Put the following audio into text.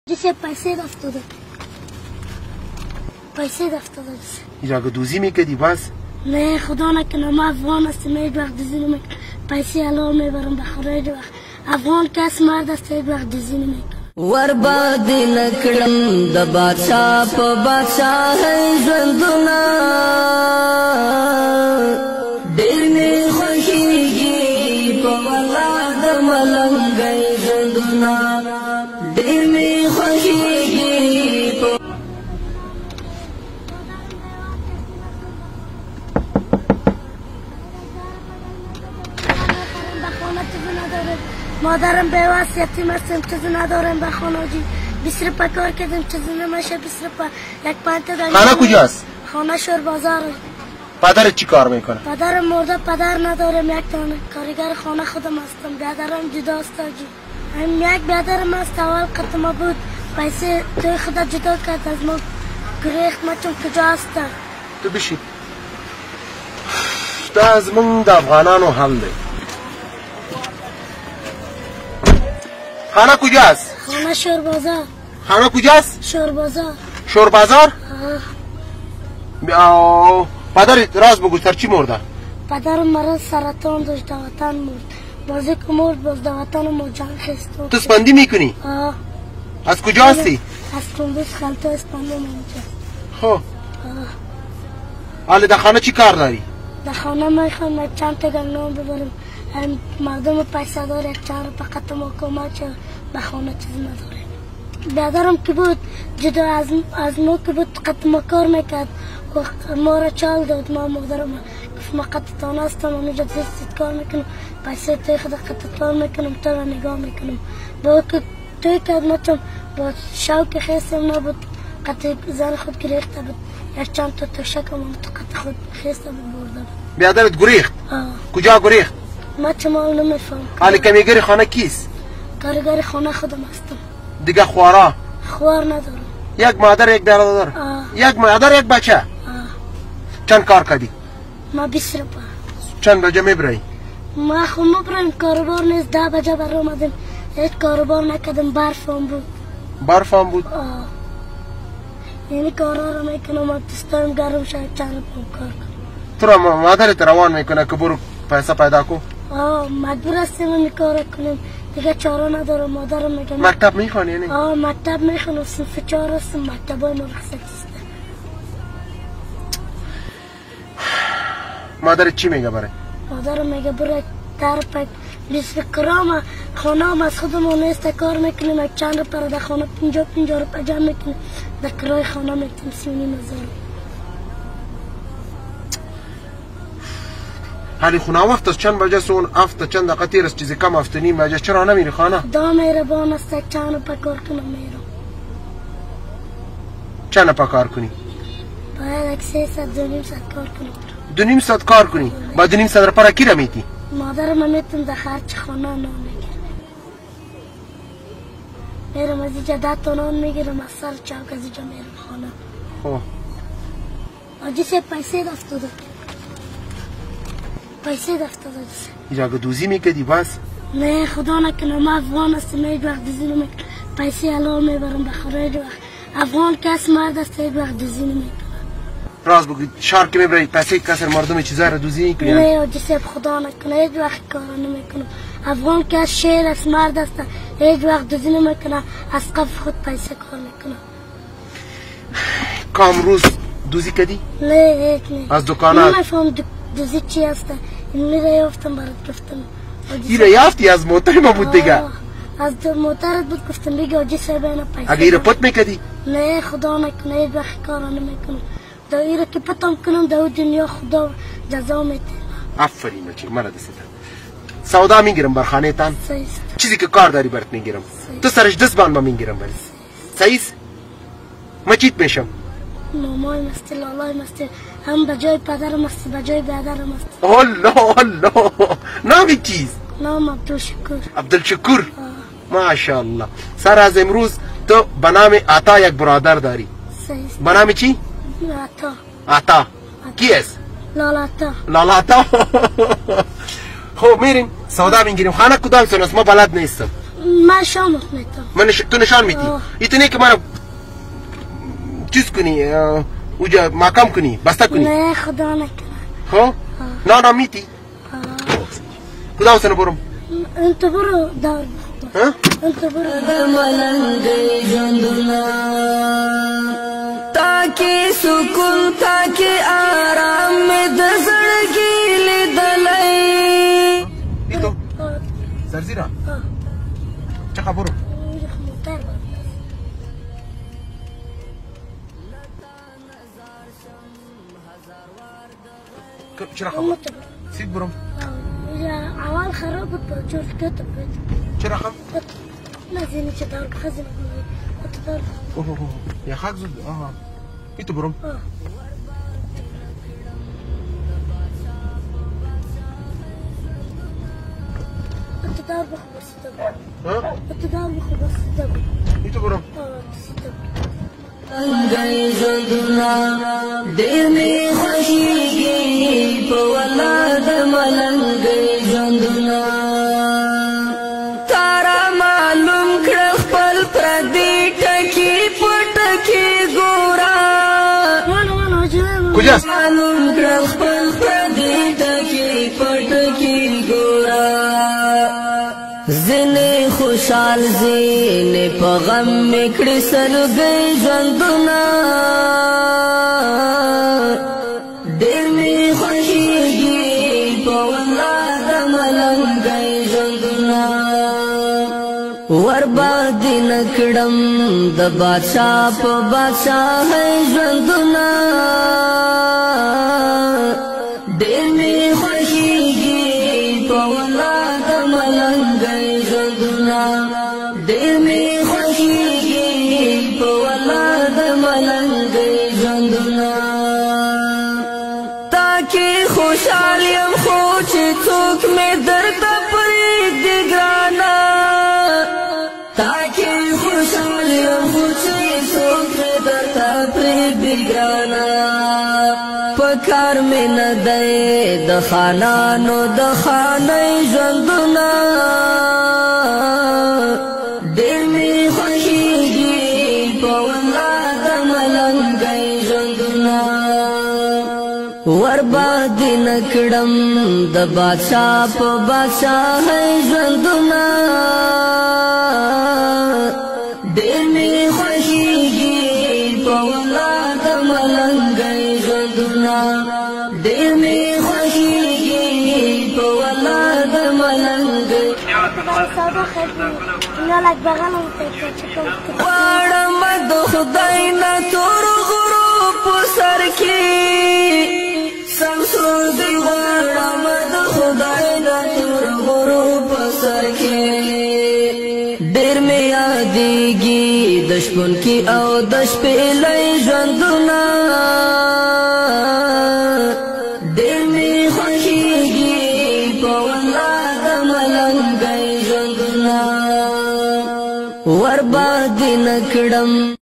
جسه پیسه دفتاده ایرا دوزی میکردی بس؟ نه خدا نکنه ما افغان هستیم هیچ وقت دوزی نمیکنم پیسه حلال میبرم بخوره هیچ وقت افغان کس مرد است هیچ وقت دوزی نمیکنم ورباد نکړم د بادشاہ په بادشاہ ژوندونه ډېر مې خوښېږي په والله د ملنګۍ ژوندونه ډېر مې خوښېږي په مادرم بیواس یتیم هستم چیزی ندارم به خانه 20 روپه کار کردم چیزی نمیشه 20 روپه یک پنجه دارم. خانه کجاست؟ خانه شور بازار. پدرت چی کار میکنه؟ پدرم مرده پدر ندارم یک تانه کارگر خانه خودم هستم بیادرم جداست جی یک بیادرم هست اول قطمه بود پیسه توی خدا جدا کرد از ما گریخت ما چون کجا هستم تو بشی دا از من د افغانانو حل دی خانه کجاست؟ خانه شور بازار. خانه کجاست؟ شور بازار. شور بازار؟ پدرت راست بگو سر چی مرده؟ پدرم مرض سرطان داشت در وطن مرد بازی که مرد باز در وطن ما جان خست تو اسپندی میکنی؟ از کجا هستی؟ از کندوز خلطه اسپندی منجا خب حالا در خانه چی کار داری؟ در خانه میخوام یک چند تا گندم ببرم مردم پیسه دار یک چند فقط ما کمک به خانه چیز نداره بیادرم که بود جدا از ما که بود قط ما کار میکرد ما را چال داد ما مادرم گفت ما قطعتان هستم همینجا دستت کار میکنم پیسه توی خود قطعتان میکنم تو را نگاه میکنم با که توی کرد ما چون با شوق خیستم نبود قطع زن خود گریخته بود یک چند تا تشکم هم تو قطع خود خیسته بود برده بود بیادرت گریخت؟ کجا گریخت؟ ما چمال نمیفهم حالی کمیگری خانه کیست؟ کارگر خانه خودم هستم دیگه خوارا؟ خوار ندارم یک مادر یک برادر؟ یک مادر یک بچه؟ چند کار کردی؟ ما 20 روپه چند بجه میبری؟ ما خود مبرم کاروبار نیست 10 بجه بر آمدیم هیچ کاروبار نکردم برف هم بود برف هم بود؟ یعنی کارا رو میکنم و دستایم گرم شاید چند روپه کار کنم تو را مادرت روان میکنه که برو پیسه پیدا کن؟ مجبور هستیم این کار کنیم دیگه چاره ندارم مادرم میگم مکتب میخوانی یعنی؟ مکتب میخوانم صنف 4 هستم مکتب های ما رخصت است مادرت چی میگه برای؟ مادرم میگه برای طرف 20 کرام خانه هم از خودمون نیست کار میکنیم یک چند روپه در خانه 50 روپه جمع میکنیم در کرای خانه میکنیم 39,000 حالی خونه وقت از چند بجه سون افت چند دقیقه تیر است چیزی کم افت نیم بجه چرا نمیری خانه؟ دا میره بان است یک چند روپه کار کنم میرم چند روپه کار کنی؟ باید یک 300 2,500 کار کنم 2,500 کار کنی؟ با 2,500 روپه را کی را میتی؟ مادرم میتونم در خرچ خانه نان میگیرم میرم از اینجا 10 تا نان میگیرم از سر چوک از اینجا میرم خانه خب آجی سه پیسه دفتاده ایرا دوزی میکردی بس؟ نه خدا نکنه ما افغان هستیم هیچ وقت دوزی نمیکنم پیسه حلال میبرم بخوره هیچ وقت افغان کس مرد است هیچ وقت دوزی نمیکنم راست بگو شهر که میبری پیسه کسر مردم چیزا را دوزی میکنی؟ نه آجی سه خدا نکنه هیچ وقت کارا نمیکنم افغان کس شیر است مرد است هیچ وقت دوزی نمیکنه از قبل خود پیسه کار میکنه کام روز دوزی کردی؟ نه هیچ نه از دکانات؟ نمیفهم دوزی چی هست این میره یافتم برات گفتم ایره یافتی از موتر ما بود دیگه از موترت بود گفتم بگی آجی سه اینا پیسه اگه ایره پت میکردی؟ نه خدا نکنه هیچ وقت کارا نمیکنم دا ایره که پتم کنم دا دنیا خدا جزا میده آفرین بچه مرا دستم سودا میگیرم بر خانه تان چیزی که کار داری برات میگیرم تو سرش دست بان ما میگیرم برات صحیح ما چیت میشم مامای مستی لالای مستی هم بجای پدرم مستی بجای بیادرم مستی الله نامی چیز؟ نام عبدالشکور عبدالشکور ماشاءالله سر از امروز تو به نام عطا یک برادر داری به نام چی؟ عطا کی است؟ لالاتا خب میریم سودا میگیریم خانه کدام سن است ما بلد نیستم मैं शाम उठता हूँ तू निशान में थी इतने कि मारा चीज कुनी उजा माकाम कुनी बस्ता कुनी नहीं खुदा ने हाँ ना मीती खुदा उसने बोलूं انت برو دار ها انت برو ताकि सुकून ताकि आराम में दजड़गी ले Dalai itu Zarzira cakap buruk شرخم سيد برم يا عوال خربت برجول كتب شرخم ما زين شدار بخزن أتدار يا خاك زود itu برم أتدار بخبر ستب ها أتدار بخبر ستب itu برم ستب गई जुदना दिल में खुशीगी पवलाद मलंग गई जुदना तारा मालूम कर पल प्रदी टकी पटकी गोरा कुजास मालूम कर पल प्रदी टकी पटकी गोरा زने खुशाल زने पगम में कृसल गई जंदुना दिल में खुशीगी पवला दमलंग गई जंदुना वर्बाद नकड़म द बादशाह प बादशाह है जंदुना दिल में खुशीगी पवला दमलंग गई जंदुना दिल में खुशीगी पवला दमलंग गई जंदुना ताकि खुशालियम खोच चूक में दर्द पर दिगराना ताकि खुशालियम खोच चूक में दर्द पर दिगराना पकार में न दे दखाना नो दखाना जंदुना दिल में खुशीगी पवला दमलंग गई जंदुना वर्बाद नकड़म द बादशाह प बादशाह है जंदुना दिल में खुशीगी पवला दमलंग गई जंदुना दिल में खुशीगी पवला दमलंग गई वाड़म खुदाई न तोर गुरूप सर की समसूद वाड़म खुदाई न तोर गुरूप सर की देर में यादेगी दुश्मन की औ दश पे लई जंदुना दिल में खुशीगी पवला दमलंग गई जंदुना वर्बाद नकड़म